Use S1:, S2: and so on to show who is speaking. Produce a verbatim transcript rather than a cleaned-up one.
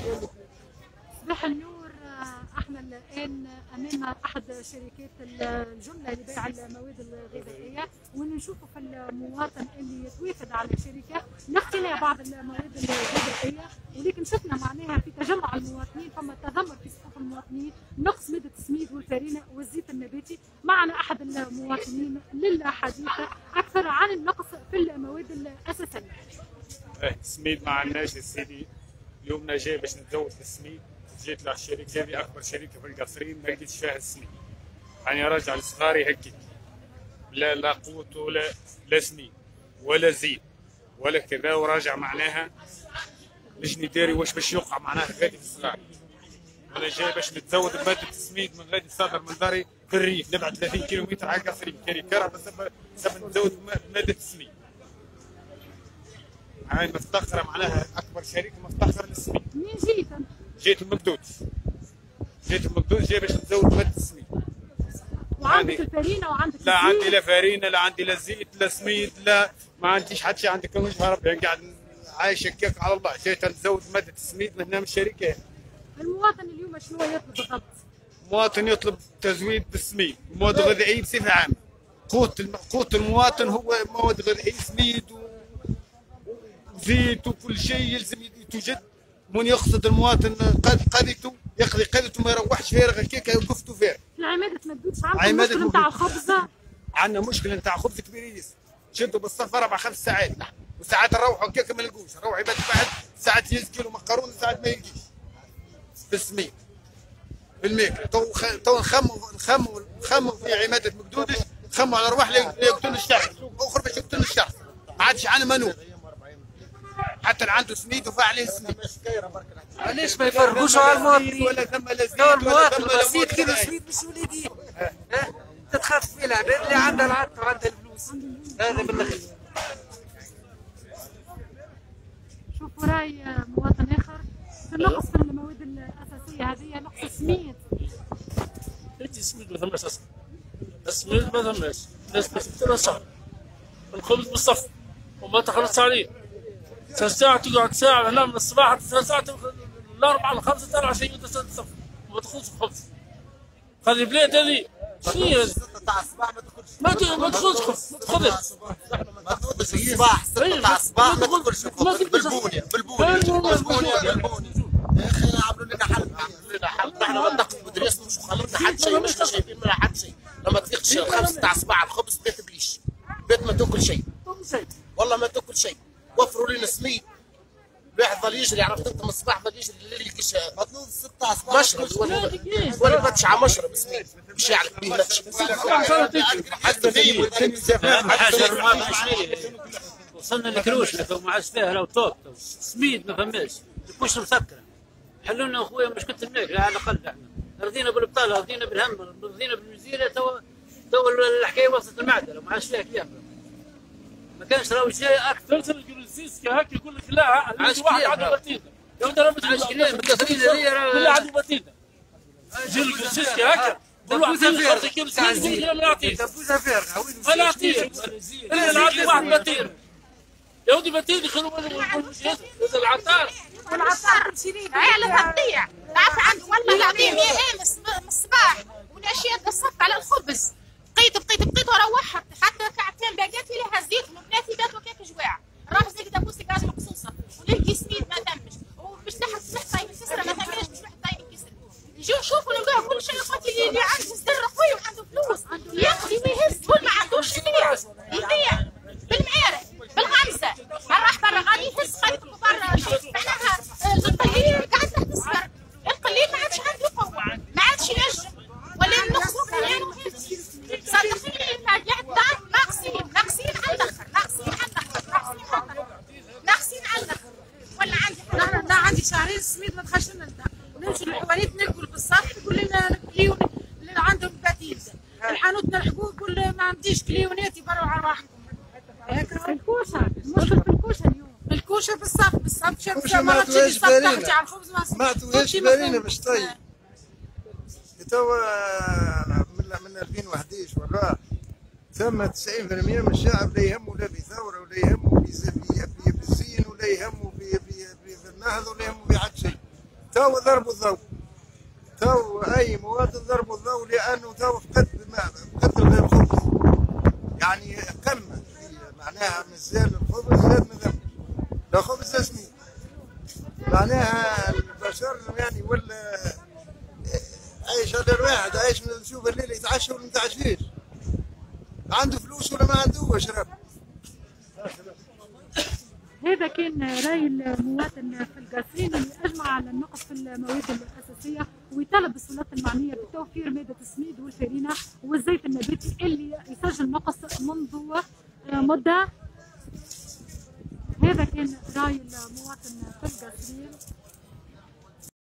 S1: صباح النور. احنا الان امام احد شركات الجمله اللي بيع المواد الغذائيه، ونشوفوا في المواطن اللي يتوافد على الشركه نحكي لها بعض المواد الغذائيه، ولكن شفنا معناها في تجمع المواطنين فما تذمر في صفوف المواطنين، نقص ماده السميد والفارينه والزيت النباتي. معنا احد المواطنين للحديث اكثر عن النقص في المواد الاساسيه.
S2: السميد ما عندناش يا سيدي، اليوم جاي باش نتزود في السميد، جيت للشركه هذه اكبر شركه في القصرين ما لقيتش فيها السميد، يعني راجع لصغاري هكي لا لا قوت ولا لا سميد ولا زيت ولا كذا، وراجع معناها لجني داري واش باش يوقع معناها غادي في الصغار. وانا جاي باش نتزود بماده السميد من غادي صادر من داري في الريف، نبعد ثلاثين كيلومتر على القصرين كاري كرة بس سبب نزود بماده السميد. هاي مفتخره معناها اكبر شركه مفتخره للسميد.
S1: منين جيت انت؟
S2: جيت من مقدونس. جيت من مقدونس جاي باش نزود ماده السميد.
S1: وعندك الفارينه وعندك
S2: لا عندي لا فارينه لا عندي لا زيت لا سميد لا ما عنديش حتى شيء، عندك وجه ربي قاعد عايش هكاك على الله. جيت نزود ماده السميد من هنا من الشركه.
S1: المواطن اليوم شنو يطلب بالضبط؟
S2: المواطن يطلب تزويد بالسميد، مواد غذائيه بصفه عامه. قوت قوت المواطن هو مواد غذائيه، سميد وزيت وكل شيء يلزم توجد. من يقصد المواطن قضيته يقضي قضيته ما يروحش فارغ هكاك وقفته فارغ.
S1: العماده ما تدوبش، عندكم مشكله نتاع الخبز؟
S2: عندنا مشكله نتاع خبز كبيريس، شدوا بالصف اربع خمس ساعات وساعات نروحوا هكاك ما نلقوش، نروح عباد بعد ساعات يهز كيلو مقرون ساعات ما يلقيش بالسميد بالماكله. تو تو نخموا نخموا نخموا في عماده مقدودش، نخموا على ارواح يقتلوا الشخص اخر باش يقتلوا الشخص، ما عادش عندنا منوب حتى اللي عنده سميد وفا عليه سميد.
S3: علاش ما يفرقوش على المواطنين؟
S2: ولا ثم لا زيت
S3: ولا ثم لا زيت كيلو سميد مش وليدين. تتخاف في العباد اللي عندها العطر وعندها الفلوس. هذا بالاخير.
S1: شوفوا راي مواطن اخر في النقص في المواد الاساسيه هذه، نقص السميد.
S4: انت السميد ما ثماش اصلا. السميد ما ثماش، الناس تشتري شهر. الخبز بالصف وما تخلصش عليه. ساعة تقعد ساعة هنا من الصباح حتى ساعة الأربعة الخمسة ترى عشان يتصل الصف ما تدخلش خبز. هذه البلاد هذه شنو هي هذه؟
S5: تاع الصباح ما تدخلش
S4: ما ما تدخلش خبز ما تدخلش.
S5: ما تدخلش الصباح ستة تاع الصباح ما تدخلش خبز بالبونية بالبونية بالبونية بالبونية. يا أخي عملوا لنا حل عملوا لنا حل، نحن ما ندخلوا مدرسة مش مخلطنا حد شيء مش شايفين منها حد شيء. لما تفيقش الخمسة تاع الصباح الخبز بيت بليش بيت ما تاكل شيء والله ما تاكل شيء. وفروا لنا سميد، الواحد ظل يجري عرفت انت من الصباح ظل يجري الليل يلقيش مطلوب ستة تاع الصباح مشرب ولا ولا باتش على مشرب سميد مش يعرف به نفسه. حتى
S6: وصلنا لكروش لكن ما عادش فيها لو توب سميد ما فماش، الكوش مسكره. حلوا لنا اخويا مشكله الماكله على الاقل. احنا رضينا بالبطاله رضينا بالهم رضينا بالمزيره، تو تو الحكايه وصلت المعدله ما عادش فيها كلام. ما كانش راهو شيء اكثر. ترسل الجلوسيس هاك يقول لك لا عاش واحد عنده بتيده لو ضربت عاش كلام بالكثرين هذيا كلها عنده بتيده. جي الجلوسيس هاكا كل واحد يخلص كيلو سميد يقول انا نعطيه انا نعطيه انا نعطي واحد بتيده يا ودي بتيده خلوا هذا العطار
S7: والعطار مسيرين عيالها تضيع. تعرف عنده والله العظيم يا امس من الصباح والاشياء تصف على الخبز، بقيت بقيت بقيت وروحت حتى كعبتين باقيات لها زيت وبناتي باتوا كيك جواع. راح زي كده بوسي كاز مقصوصه ولقي سميد ما تمش وباش تحت تحت طايب الكسره ما تمش باش واحد طايب الكسره. نجيو نشوفوا نلقاه كل شيء اخوتي اللي عنده زر قوي وعنده فلوس ياكل ويهز كل ما عندوش يبيع يبيع بالمعارف بالغمزه برا برا غادي يهز خليكم برا شيء معناها القليل قاعد تحت الصغر. القليل ما عادش عنده قوه ما عادش ينجم ولا نقصوا كلامه صدقيني قاعد الدار ناقصين ناقصين على الاخر ناقصين على الاخر ناقصين على الاخر ناقصين على الاخر. ولا عندي
S8: نحن لا عندي شهرين السميد ما دخلش لنا الدار ونمشي للحوانيت ناكل بالصف يقول لنا كليون اللي عندهم بديل. الحانوت نلحقوه يقول ما عنديش كليونات يبروا على روحكم.
S1: هيك في الكوشه المشكل في الكوشه اليوم.
S8: الكوشه بالصف بالصف شمسه
S5: ما
S8: تجي
S5: توهاش
S8: على الخبز
S5: ما توهاش بالينا باش طيب. توا من من ألفين وأحد عشر وراه ثم تسعين بالمئة من الشعب لا يهمه لا بثوره ولا يهمه بالزين ولا يهمه بالنهضه ولا يهمه بحد شيء.
S9: تو ضربوا الضوء، تو اي مواطن ضربوا الضوء لانه تو فقد فقد الخبز، يعني قمه معناها مازال الخبز زاد ما ذنب، لا خبز لا سميد، معناها البشر يعني ولا عايش على الواحد، عايش نشوف الليل يتعشى ولا ما يتعشاش، عنده فلوس ولا ما عندوش رب.
S1: هذا كان راي المواطن في القصرين اللي اجمع على النقص في المواد الاساسيه ويطالب السلطات المعنيه بتوفير ماده السميد والفارينه والزيت النباتي اللي يسجل نقص منذ مده. هذا كان راي المواطن في القصرين.